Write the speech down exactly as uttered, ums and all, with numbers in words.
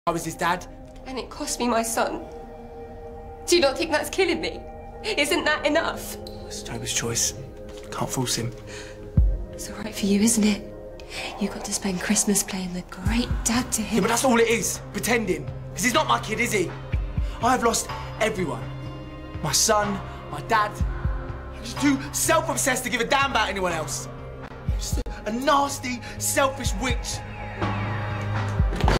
I was his dad. And it cost me my son. Do you not think that's killing me? Isn't that enough? It's Toby's choice. Can't force him. It's all right for you, isn't it? You got to spend Christmas playing the great dad to him. Yeah, but that's all it is, pretending. Because he's not my kid, is he? I've lost everyone. My son, my dad. I'm just too self-obsessed to give a damn about anyone else. Just a, a nasty, selfish witch.